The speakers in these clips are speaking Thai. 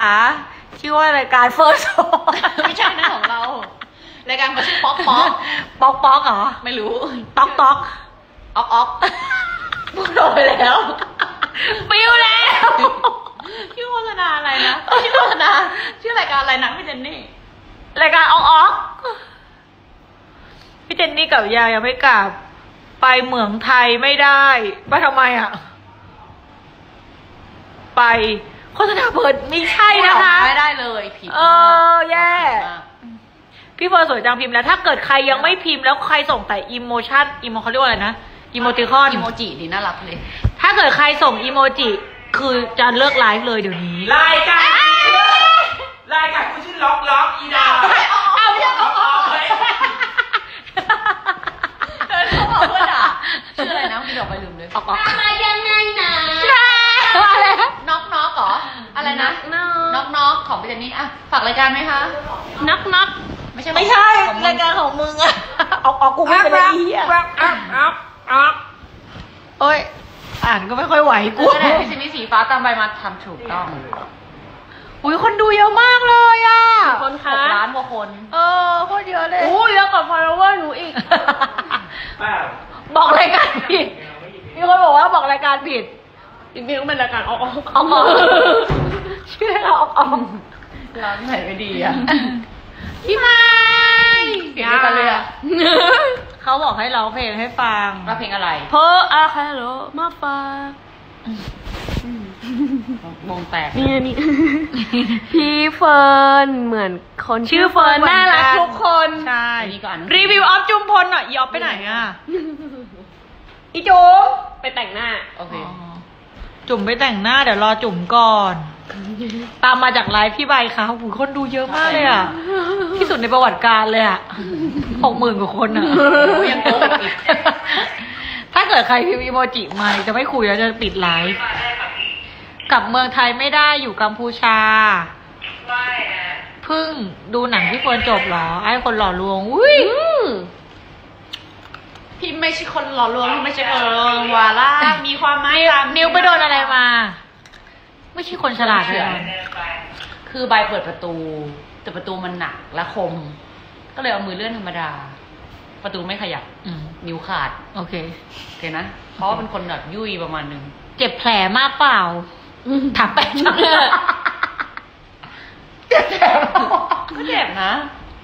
ชื่อว่ารายการเฟิร์สไม่ใช่นะของเรารายการเขาชื่อป๊อกป๊อกป๊อกป๊อกเหรอไม่รู้ต๊อกต๊อกออกออกพูดโดนไปแล้วปิวแล้วชื่อโฆษณาอะไรนะชื่อโฆษณาชื่อรายการอะไรนะพี่เจนนี่รายการออกพี่เจนนี่กับยายังไม่กลับไปเหมืองไทยไม่ได้ไปทำไมอ่ะไปโฆษณาเปิดไม่ใช่นะคะไม่ได้เลยผิดแย่พี่เฟิร์นสวยจังพิมพ์แล้วถ้าเกิดใครยังไม่พิมพ์แล้วใครส่งแต่อิโมชันเขาเรียกว่าอะไรนะอิโมติคอนอิโมจิดีน่ารักเลยถ้าเกิดใครส่งอิโมจิคือจะเลิกไลฟ์เลยเดี๋ยวนี้รายการกูชื่อล็อกอีดาเอาไม่ใช่ล็อกเลยเขาบอกว่าด่าชื่ออะไรนะพี่ดอกไปลืมเลยออกมายังไงนะอะไรน็อกเหรออะไรนะน็อกของพี่เจนนี่อ่ะฝากรายการไหมคะน็อกไม่ใช่รายการของมึงอะออกกูไม่เป็นไรโอ้ยอ่านก็ไม่ค่อยไหวกูพี่เจนนี่สีฟ้าตามใบมาทำถูกต้องอุ้ยคนดูเยอะมากเลยอ่ะคนคะ6 ล้านกว่าคนโคตรเยอะเลยเยอะกว่า follower หนูอีกบอกรายการผิดมีคนบอกว่าบอกรายการผิดจริงๆต้องเป็นรายการออกชื่อเราออกร้านไหนไม่ดีอ่ะพี่ไม้เสียงกันเลยอ่ะเขาบอกให้ร้องเพลงให้ฟังร้องเพลงอะไรเพออาคาโลมาฟังวงแตกนี่พี่เฟิร์นเหมือนคนชื่อเฟิร์นน่ารักทุกคนใช่รีวิวออฟจุมพลหน่อยอีออฟไปไหนอ่ะอีจุ๋มไปแต่งหน้าโอเคจุ๋มไปแต่งหน้าเดี๋ยวรอจุ๋มก่อนตามมาจากไลฟ์พี่ใบค่ะโอ้โหคนดูเยอะมากเลยอ่ะที่สุดในประวัติการเลยอ่ะ60,000 กว่าคนอ่ะยังโกงอีกถ้าเกิดใครพิมพ์อีโมจิมาจะไม่คุยแล้วจะปิดไลฟ์กลับเมืองไทยไม่ได้อยู่กัมพูชาเพิ่งดูหนังที่เฟิร์นจบเหรอไอ้คนหล่อลวงอุ้ยพี่ไม่ใช่คนหล่อลวงพี่ไม่ใช่คนหล่อลวงวาล่ามีความหมายนิ้วไปโดนอะไรมาไม่ใช่คนฉลาดเลยคือใบเปิดประตูแต่ประตูมันหนักและคมก็เลยเอามือเลื่อนธรรมดาประตูไม่ขยับนิ้วขาดโอเคนะเพราะว่าเป็นคนแบบยุ่ยประมาณนึงเจ็บแผลมากเปล่าถามไปจังเจ็บแผลก็เจ็บนะ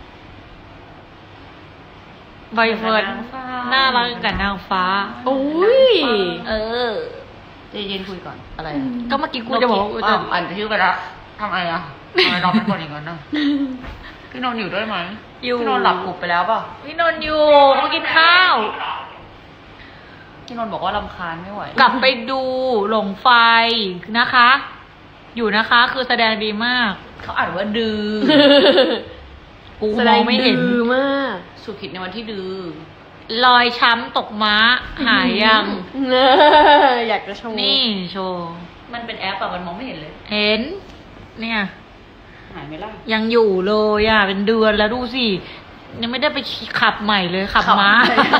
ใบเฟิร์นน่ารักกับนางฟ้าโอ้ยใจเย็นคุยก่อนอะไรก็เมื่อกี้กูจะบอกอ่านชื่อไปแล้วทำไมอ่ะทำไมเราเป็นคนอย่างนั้นนะพี่นนท์อยู่ด้วยไหมพี่นนท์หลับกรุบไปแล้วป่ะพี่นนท์อยู่เขากินข้าวพี่นนท์บอกว่ารำคาญไม่ไหวกลับไปดูหลงไฟนะคะ อยู่นะคะคือแสดงดีมากเขาอ่านว่าดื้อกูมองไม่เห็นดื้อมากสุขิตในวันที่ดื้อรอยช้ำตกม้าหายยังอยากจะโชว์นี่โชว์มันเป็นแอปอะมันมองไม่เห็นเลยเห็นเนี่ยหายไหมล่ะยังอยู่เลยอ่ะเป็นเดือนแล้วดูสิยังไม่ได้ไปขับใหม่เลยขับม้า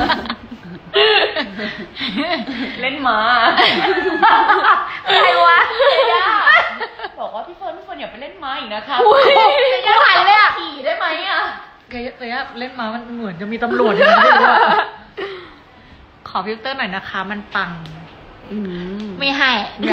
เล่นม้าอะไรวะบอกว่าพี่เฟิร์นอย่าไปเล่นม้าอีกนะคะจะถ่ายเลยอ่ะขี่ได้ไหมอ่ะแกเล่นม้ามันเหมือนจะมีตำรวจอย่างนี้ด้วยขอฟิลเตอร์หน่อยนะคะมันปังไม่ให้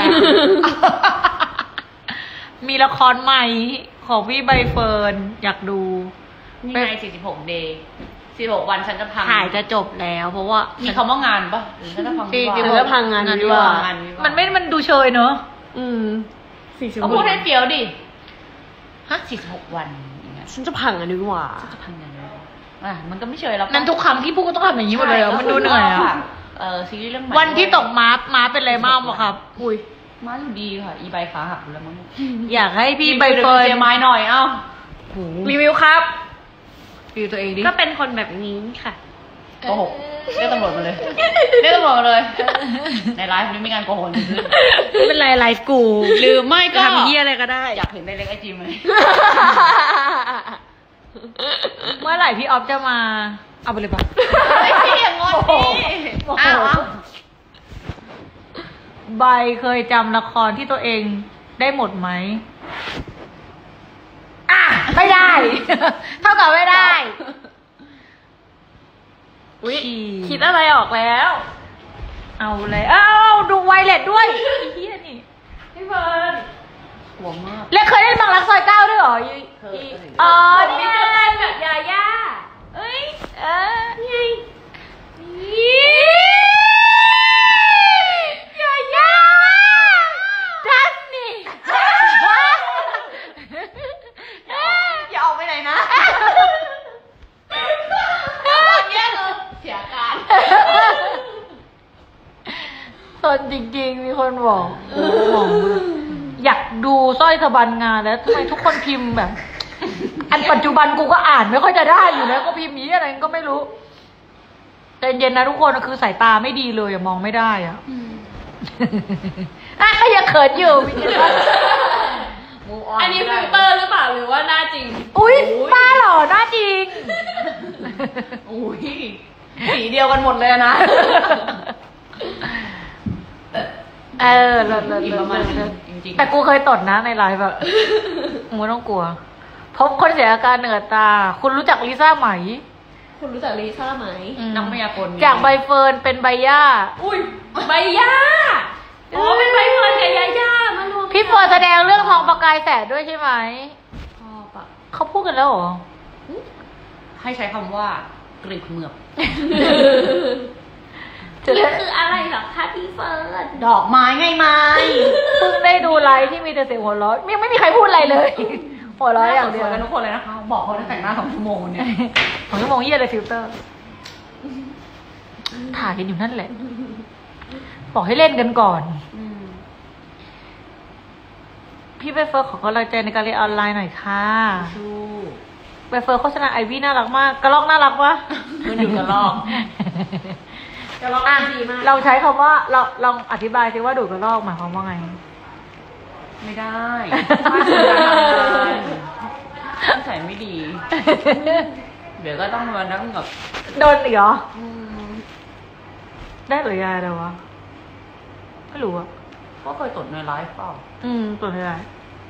มีละครใหม่ของพี่ใบเฟิร์นอยากดูนี่ไง46 day 46 วันฉันจะพังถ่ายจะจบแล้วเพราะว่ามีคำว่างานปะหรือฉันจะพังจะพังงานดีกว่ามันดูเชยเนอะ 46พูดให้เปียวดิฮะ46 วันฉันจะพังอันนี้กว่าฉันจะพังงานมันก็ไม่เชยแล้วนั่นทุกครั้งที่พูดก็ต้องทำอย่างนี้หมดเลยมันดูเหนื่อยอ่ะซีรีส์เรื่องใหม่วันที่ตกม้าเป็นอะไรมากมั้งครับอุ้ยม้าอยู่ดีค่ะอีใบขาหักแล้วมั้งอยากให้พี่ใบเฟิร์นเจไม้หน่อยเอ้ารีวิวครับรีวิวตัวเองดิก็เป็นคนแบบนี้ค่ะโกหกเรียกตำรวจมาเลยในไลฟ์นี้มีการโกหกขึ้นไม่เป็นไรไลฟ์กูหรือไม่ก็ทำเหี้ยอะไรก็ได้อยากเห็นในเล็กไอจีไหมเมื่อไหร่พี่ออฟจะมาเอาไปเลยปะพี่อย่างงอนดิใบเคยจำละครที่ตัวเองได้หมดไหมเท่ากับไม่ได้อุ๊ยคิดอะไรออกแล้วเอาเลยเอาดูไวเลสด้วยเฮียนี่พี่เฟิร์นหัวมากแล้วเคยเล่นบางรักซอย9ด้วยเหรอเคยอ๋อนี่นี่จะไงเล่นกับยาย่าเอ้ยนี่ไงยาย่าดันนี่อย่าออกไปไหนนะเสียการตอนจริงๆมีคนบอกอยากดูสร้อยสะบันงานแล้วทำไมทุกคนพิมพ์แบบ อันปัจจุบันกูก็อ่านไม่ค่อยจะได้อยู่แล้วก็พิมพ์นี้อะไรก็ไม่รู้ใจเย็นนะทุกคนคือสายตาไม่ดีเลยอะมองไม่ได้อะอ่ะก็ยังเขินอยู่พี่เจนอันนี้ฟิลเตอร์หรือเปล่าหรือว่าหน้าจริงอุ้ยป้าเหรอหน้าจริงอุ้ยสีเดียวกันหมดเลยนะ อีกประมาณนึงจริงๆแต่กูเคยตดนะในไลฟ์แบบมึงไม่ต้องกลัวพบคนเสียอาการเหนือตา คุณรู้จักลิซ่าไหมคุณรู้จักลิซ่าไหมนักมายากลจากใบเฟิร์นเป็นใบหญ้าอุ้ยใบย่าอ๋อเป็นใบเฟิร์นกับยาย่ามารวมพี่เฟิร์นแสดงเรื่องทองประกายแสดด้วยใช่ไหมชอบอะเขาพูดกันแล้วเหรอให้ใช้คำว่ากรีบเหมือบนี่คืออะไรเหรอคะพี่เฟิร์นดอกไม้ไงไม้เพิ่งได้ดูไลฟ์ที่มีแต่เสียงหัวเราะยังไม่มีใครพูดอะไรเลย หัวเราะอย่างเดียวสกันทุกคนเลยนะคะ บอกเขาได้แต่งหน้า2 ชั่วโมงเนี่ย 2 ชั่วโมงเยี่ยเลยฟิลเตอร์ ถ่ายกันอยู่นั่นแหละ บอกให้เล่นกันก่อน พี่ใบเฟิร์นขอกำลังใจในการเรียนออนไลน์หน่อยค่ะสู้ใบเฟิร์นโฆษณาไอวี่น่ารักมาก กระลอกน่ารักปะมันอยู่กระลอกกระลอกอ่ะดีมากเราใช้คำว่าเราลองอธิบายสิว่าดูดกระลอกหมายความว่าไงไม่ได้ไม่ได้ต้องใส่ไม่ดี เดี๋ยวก็ต้องมานั่งแบบโดนอีกเหรอ ได้หรือยายอะไรวะ ไม่รู้อะก็เคยตดในไลฟ์เปล่าตัวนี้อะไร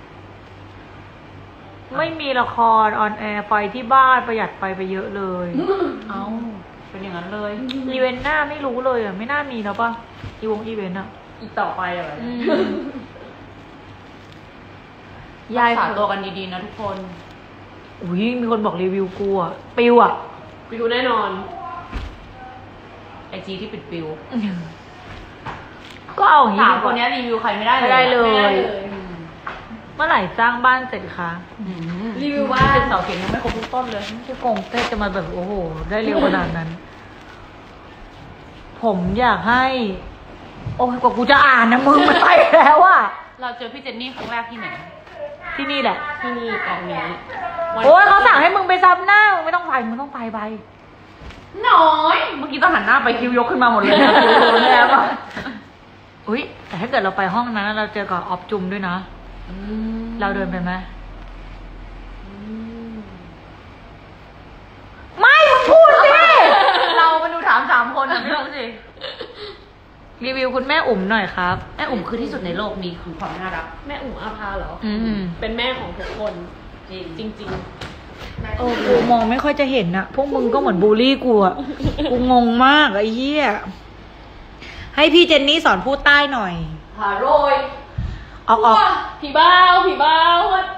ไม่มีละครออนแอร์ไฟที่บ้านประหยัดไฟไปเยอะเลยเอ้า เป็นอย่างนั้นเลยอีเวนต์หน้าไม่รู้เลยอ่ะ ไม่น่ามีแล้วป่ะอีเวนต์อ่ะอีกต่อไปอะไรยายรักษาตัวกันดีๆนะทุกคนอุ้ยมีคนบอกรีวิวกูอ่ะปิวอ่ะไปดูแน่นอนไอจีที่ปิดปิวก็เอาอย่างนี้สามดีกคว่นนี้รีวิวใครไม่ได้เลยไม่ได้เลยอืมเมื่อไหร่สร้างบ้านเสร็จคะรีวิวบ้านเป็นเสาเข็มยังไม่ครบทุกต้นเลยไม่ใช่กงเต้จะมาแบบโอ้โห ได้เร็วขนาดนั้น ผมอยากให้ โอ้ยกว่ากูจะอ่านนะมึงมันไปแล้วอ่ะเราเจอพี่เจนนี่ครั้งแรกที่ไหนที่นี่แหละที่นี่กองนี้โอ้ยเขาสั่งให้มึงไปซ้ำหน้ามึงไม่ต้องไปมึงต้องไปใบน้อย เมื่อกี้ต้องหันหน้าไปคิ้วยกขึ้นมาหมดเลยนะแล้วก็อุ้ยแต่ถ้าเกิดเราไปห้องนั้นเราเจอกับออบจุมด้วยนะ เราเดินไปไหมไม่มึงพูดสิเรามาดูถาม3 คนนะไม่รู้สิรีวิวคุณแม่อุ๋มหน่อยครับแม่อุ๋มคือที่สุดในโลกนี้คือความน่ารักแม่อุ๋มอาภาเหรอเป็นแม่ของทุกคน จริงโอ้กูมองไม่ค่อยจะเห็นอะพวกมึงก็เหมือนบูลลี่กูอะกูงงมากไอ้เหี้ยให้พี่เจนนี่สอนพูดใต้หน่อยๆหาโรยออกผีบ้าววัด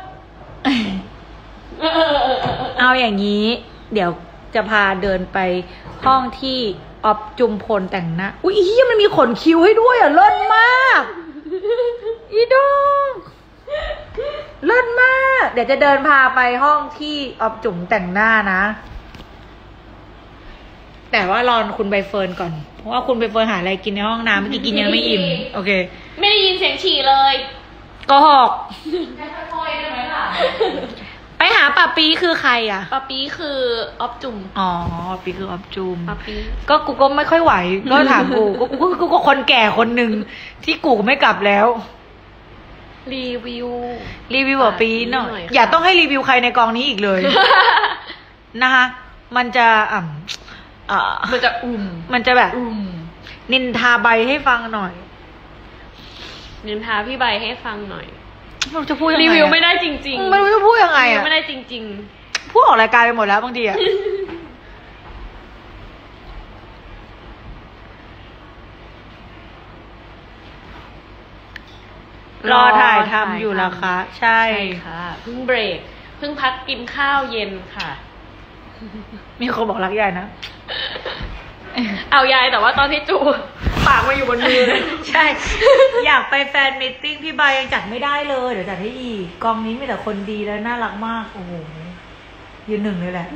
เอาอย่างนี้ เดี๋ยวจะพาเดินไปห้องที่ออบจุมพลแต่งหน้าอุ้ยอีเหี้ยมันมีขนคิ้วให้ด้วยอ่ะเลิศมากอีดงเลิศมาก เดี๋ยวจะเดินพาไปห้องที่ออบจุ๋มแต่งหน้านะ แต่ว่ารอคุณใบเฟิร์นก่อนเพราะว่าคุณใบเฟิร์นหาอะไรกินในห้องน้ำเมื่อกี้กินยังไม่อิ่มโอเคไม่ได้ยินเสียงฉี่เลยก็หอกค่อยๆได้ไหมล่ะไปหาป่าปีคือใครอ่ะปาปีคือออฟจุ่มอ๋อปีคือออบจุมปาปีก็กูก็ไม่ค่อยไหว ก็ถามกูก็คนแก่คนหนึ่งที่กูไม่กลับแล้วรีวิวรีวิวป่าปีหน่อยหน่อยค่ะอย่าต้องให้รีวิวใครในกองนี้อีกเลย นะคะมันจะมันจะมันจะแบบนินทาใบให้ฟังหน่อยนินทาพี่ใบให้ฟังหน่อยไม่รู้จะพูดยังไงรีวิวไม่ได้จริงๆไม่รู้จะพูดยังไงรีวิวอ่ะไม่ได้จริงพูดออกรายการไปหมดแล้วบางทีอะรอถ่ายทำอยู่แล้วคะใช่ใช่ค่ะเพิ่งเบรกเพิ่งพักกินข้าวเย็นค่ะมีคนบอกรักยายนะเอายายแต่ว่าตอนที่จูปากมาอยู่บนมือเลยใช่ อยากไปแฟนมิทติ้งพี่ใบยังจัดไม่ได้เลยเดี๋ยวจัดให้อีกกองนี้มีแต่คนดีและน่ารักมากโอ้โหยืนหนึ่งเลยแหละ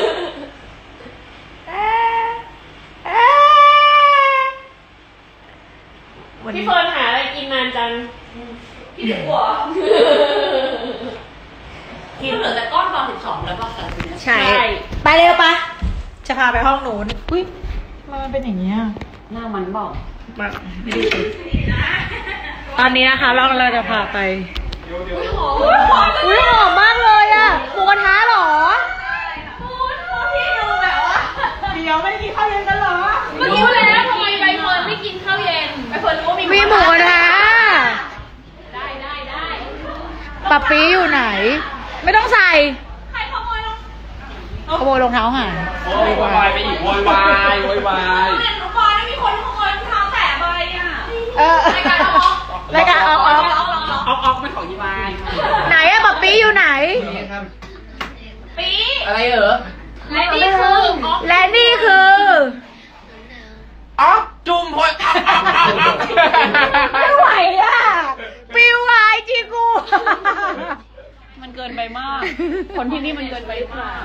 วันพี่นี้เฟิร์นหาอะไรกินนานจังพี่เด็กหัวกินเหลือแต่ก้อนตอน12แล้วป่ะใช่ ไปเร็วปะจะพาไปห้องหนูนอุ้ยทำไมมันเป็นอย่างนี้อ่ะหน้ามันบอกมาไม่ได้ติดตอนนี้นะคะเราจะพาไปอุ้ยหอมมากเลยอ่ะหมูกระทะเหรอเดี๋ยวไม่ได้กินข้าวเย็นกันเหรอเมื่อกี้แล้วทำไมใบเฟิร์นไม่กินข้าวเย็นใบเฟิร์นรู้ว่ามีมีหมูกระทะได้ปะปี้อยู่ไหน ไม่ต้องใส่ใครขโมยขโมยรองเท้าหายโวยวายไปอีกโวยวายโวยวายเห็นทุกคนมีคนขโมยรองเท้าแตะใบอ่ะรายการออกออกเป็นของยี่วายไหนอะปะปี้อยู่ไหนปีอะไรเหรอและนี่คือและนี่คืออ๊อกจุ่มพอยไม่ไหวอะปิวหายจีกูมันเกินไปมาก คนที่นี่มันเกินไปมาก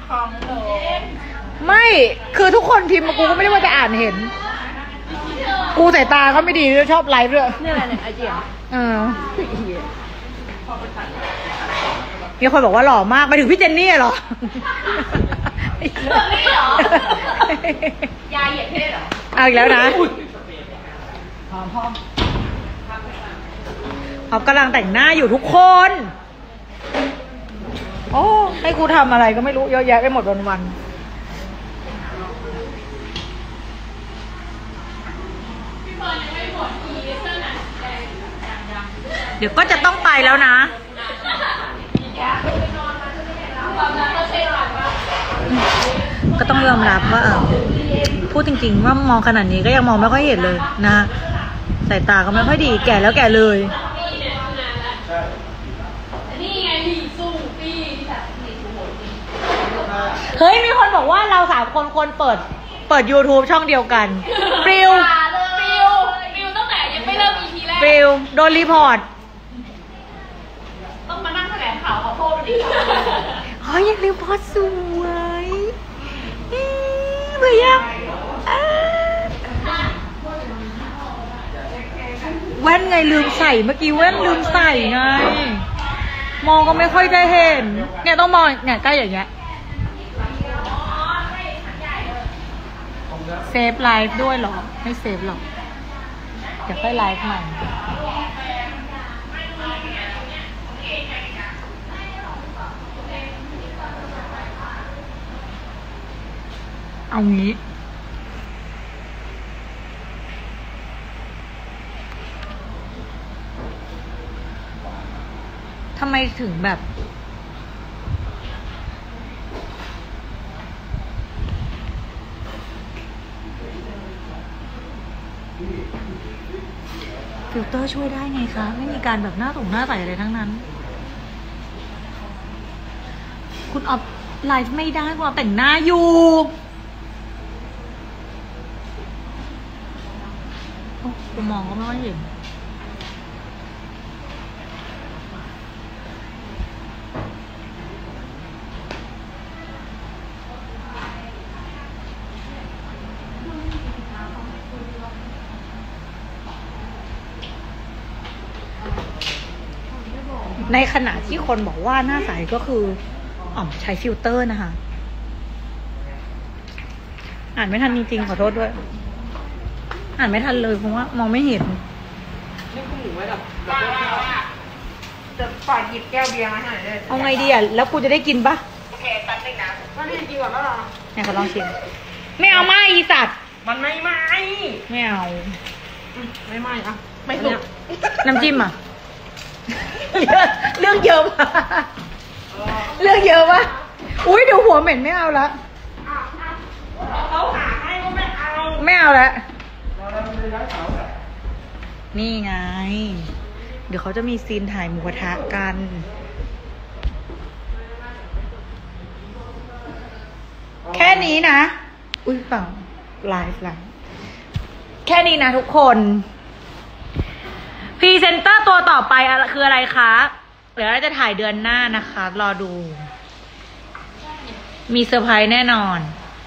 ไม่คือทุกคนพิมพ์มากูก็ไม่ได้ว่าจะอ่านเห็น กูสายตาเขาไม่ดีด้วยชอบไลฟ์ด้วยนี่อะไรเนี่ยไอเจียมีคนบอกว่าหล่อมากไปถึงพี่เจนนี่เหรอนี่เหรอ ยายเหยียดเพศเหรอเอาอีกแล้วนะเขากำลังแต่งหน้าอยู่ทุกคน โอ้ให้กูทำอะไรก็ไม่รู้เยอะแยะไปหมดวันเดี๋ยวก็จะต้องไปแล้วนะ ก็ต้องยอมรับว่าพูดจริงๆว่ามองขนาดนี้ก็ยังมองไม่ค่อยเห็นเลยนะสายตาก็ไม่ค่อยดีแก่แล้วแก่เลยนี่ไงพี่สู้พี่แบบนี่โอ้โหเฮ้ยมีคนบอกว่าเรา3 คนควรเปิด YouTube ช่องเดียวกันปลิวปิวตั้งแต่ยังไม่เริ่ม EP แรกปลิวโดนรีพอร์ตต้องมานั่งแถลงข่าวขอโทษดิเฮ้ยยังรีพอร์ตสวยเบื่อยังแว่นไงลืมใส่เมื่อกี้แว่นลืมใส่ไงมองก็ไม่ค่อยได้เห็นเนี่ยต้องมองเนี่ยใกล้อย่างเงี้ยเซฟไลฟ์ด้วยเหรอไม่เซฟหรอกเดี๋ยวค่อยไลฟ์ใหม่เอางี้ทำไมถึงแบบฟิลเตอร์ช่วยได้ไงคะไม่มีการแบบหน้าใสอะไรทั้งนั้นคุณออฟไลฟ์ไม่ได้คุณออฟแต่งหน้าอยู่โอ้กูมองก็ไม่ค่อยเห็นในขณะที่คนบอกว่าหน้าใสก็คือใช้ฟิลเตอร์นะคะ อ่านไม่ทันจริงๆขอโทษด้วย อ่านไม่ทันเลยเพราะว่ามองไม่เห็นนี่คุณหนูไว้แบบจะฝากหยิบแก้วเบียร์มาให้หน่อยเลยเอาไงดีอ่ะแล้วกูจะได้กินปะโอเคแป๊บนึงนะก็ได้กินก่อนแล้วเหรอเนี่ยขอลองชิมไม่เอาไม่อีสัตว์มันไม่ไหมไม่เอาไม่ไหมอ่ะไม่สุกน้ำจิ้มอ่ะ เรื่องเยอะปะเรื่องเยอะปะอุ้ยเดี๋ยวหัวเหม็นไม่เอาละเขาหาให้ก็ไม่เอาไม่เอาละนี่ไง เดี๋ยวเขาจะมีซีนถ่ายหมูกระทะกัน แค่นี้นะ อุ้ยเปล่าไลฟ์ละแค่นี้นะทุกคนพรีเซนเตอร์ตัวต่อไปคืออะไรคะเดี๋ยวเราจะถ่ายเดือนหน้านะคะ รอดู มีเซอร์ไพรส์แน่นอน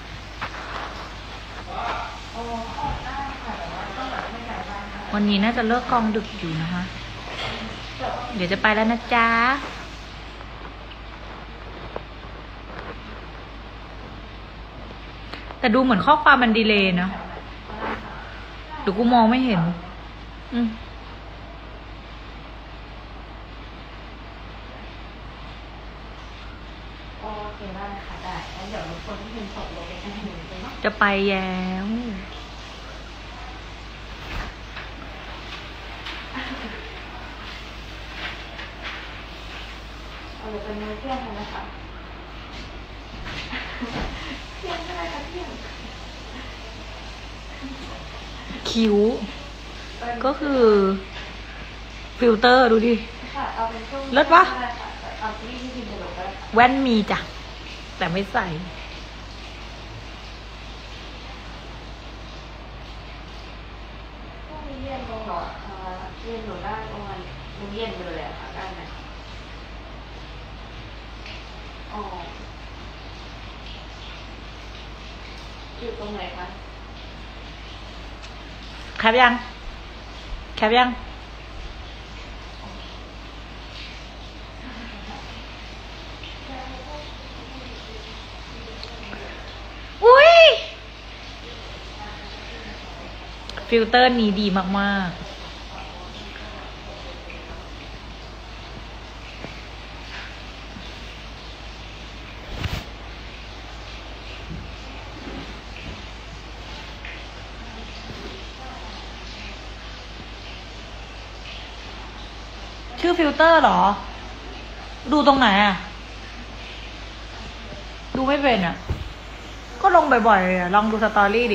วันนี้น่าจะเลิกกองดึกอยู่นะคะ เดี๋ยวจะไปแล้วนะจ๊ะ แต่ดูเหมือนข้อความมันดีเลย์นะเดี๋ยวกูมองไม่เห็นโอเคได้ค่ะได้แล้วเดี๋ยวรบกวนพี่พิมพ์ส่งโลเคชั่นให้หนูด้วยเนาะจะไปแล้วเอาเลยเป็นมื้อเที่ยงกันนะคะเที่ยงก็ได้ค่ะเที่ยงคิ้ว ก็คือ ฟิลเตอร์ดูดิค่ะเอาเป็นช่วงเลิศปะได้ค่ะเอาที่พี่พิมพ์ไปลงก็ได้ค่ะแว่นมีจ้ะ แต่ไม่ใส่ช่วงนี้เย็นลงเหรอเย็นหนูได้ประมาณมื้อเย็นไปเลยอะค่ะได้ไหมอ๋ออยู่ตรงไหนคะแคปยัง แคปยัง อุ้ย ฟิลเตอร์นี้ดีมาก ๆ ชื่อฟิลเตอร์เหรอ ดูตรงไหนอ่ะ ดูไม่เป็นอ่ะ ก็ลงบ่อยๆอ่ะ ลองดูสตอรี่ดิ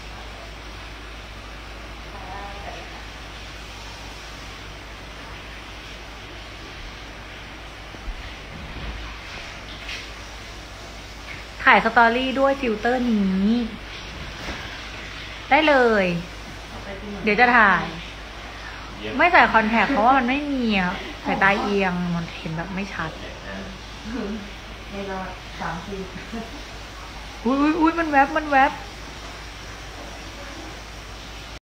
ถ่ายสตอรี่ด้วยฟิลเตอร์นี้ ได้เลย เดี๋ยวจะถ่าย ไม่ใส่คอนแทคเพราะว่ามันไม่มีอ่ะสายตาเอียง มันเห็นแบบไม่ชัดเวลา3 ปีอุ้ยมันแวบ